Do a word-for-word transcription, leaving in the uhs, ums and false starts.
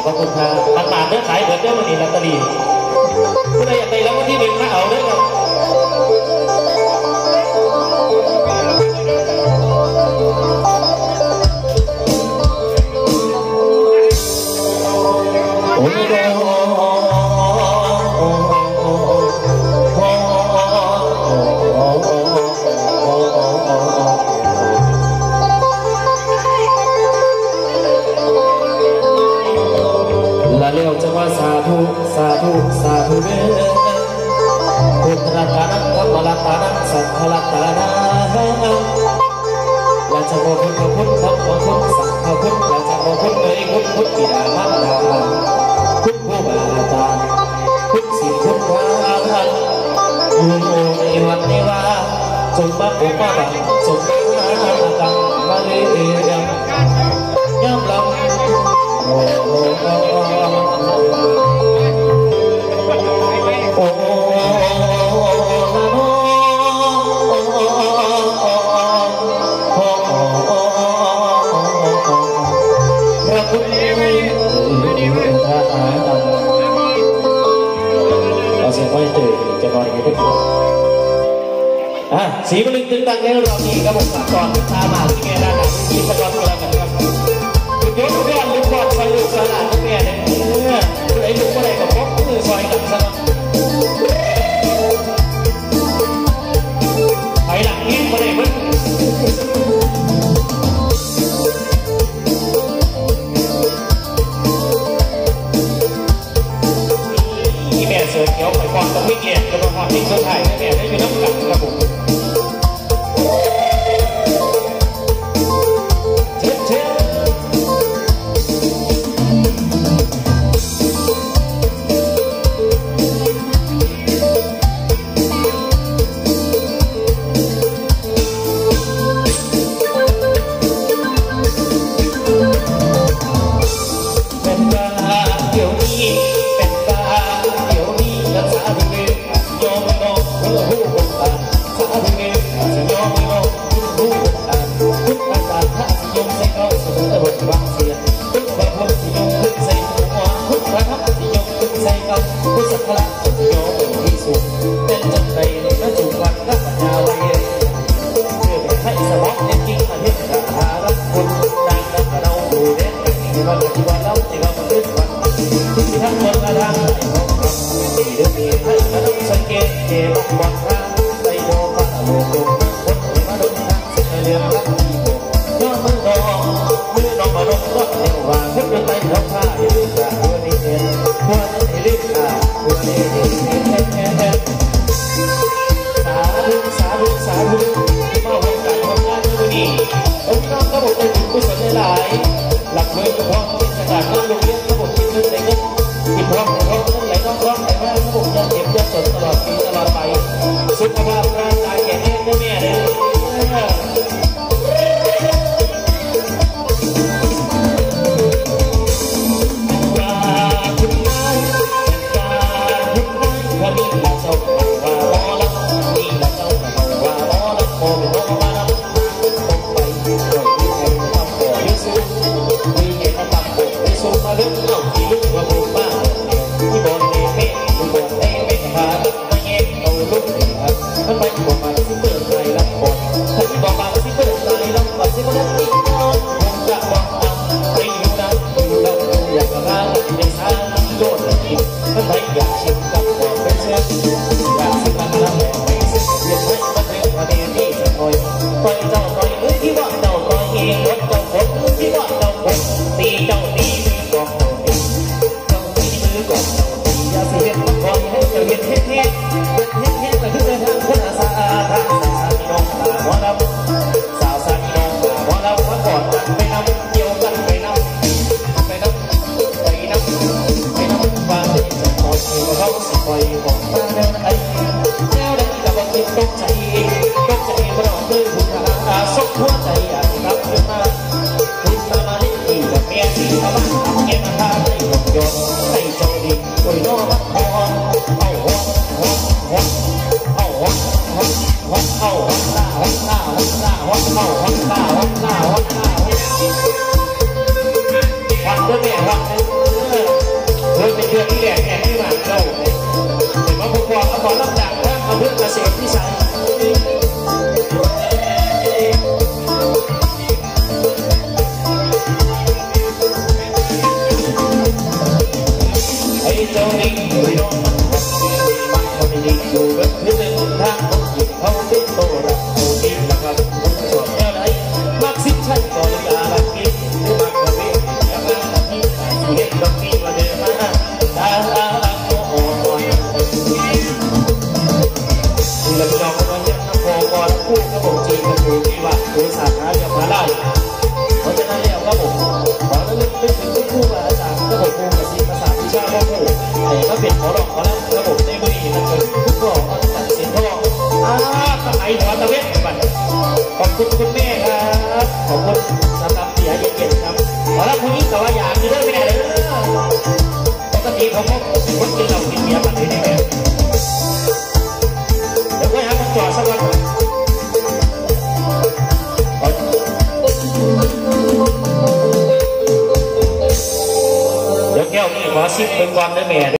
ขอบคุณครับมันมาเนื้อขายเบิร์ดเนื้อมันนี่ลอตเตอรี่ผู้ใดอยากได้แล้ววันที่หนึ่งมาเอาเลยครับโอ้ยเลี้ยวจังว่าสาธุสาธุสาธุเด้อพุทธรัตนังธรรมรัตนังสังฆรัตนังราชโมพุทธพุทธธรรมพุทธสังฆพุทธราชโมพุทธเอ๋ยพุทธพุทธบิดามารดาพุทธผู้บาอาจารย์พุทธศีลพุทธวาทานอยู่ในวันนี้ว่าจงมาปกป้องจงมาดังมาเรียงย่ำลำโอ้โอ้โอ้โอ้พระพุทธเราเสียงไม่ตื่นจะนอนอย่างนี้ก็อ่ะสีบริตึงตังในเราดีครับผมก่อนตามมาที่แม่ด้านหลังที่สะกดกันแล้วกันครับยกเพื่อนลูกบอลไปลูกสลัดแม่เนี่ยไอ้ลูกอะไรกับพวกมือซอยกันซะไปหลังนี้มาเลยมั้งที่แม่เสือเขียวไปก่อนต้องวิ่งเลี้ยงกระโดดหอบที่สุดท้ายแม่ได้อยู่น้ำกันครับผมเจ้านี่ไม่น้องมันไม่ดีอยู่แบบนี้เลยทางของหญิงเขาเป็นโตรักเขาดีนะครับผมชอบแค่ไหนมักสิ้นชัยก่อนยาลักกินหรือมักกระเบียดยามาที่เห็นดอกนี้มาเดินมาตาโอ้โหที่เราไปลองกันยังน้ำโพก่อนพูดกระบอกจีนกระปูที่ว่าโดยสาขาอย่างมาได้เพราะฉะนั้นแล้วครับผมขอระลึกนึกถึงทุกผู้มาอาจารย์กระบอกภูมิศิลป์ภาษาวิชาพ่อผู้แต่ก็เป็นขอร้องขอแล้วกระบอกในมือนี้นั่นคือทุกข้อตัดสินข้ออาตะไคร้หัวตะเวทบัดขอบคุณคุณแม่ครับขอบคุณสำหรับเสียเย็นๆครับขอรับคุณยิ่งแต่ว่าอยากมีเรื่องแม่เลยปกติเขาพบคนกินเหล้ากินเบียร์มันเลยได้ไหมเดี๋ยวไว้หาคนจอดสักวันเดี๋ยวแก้วนี่ขอซิปเป็นวันได้แม่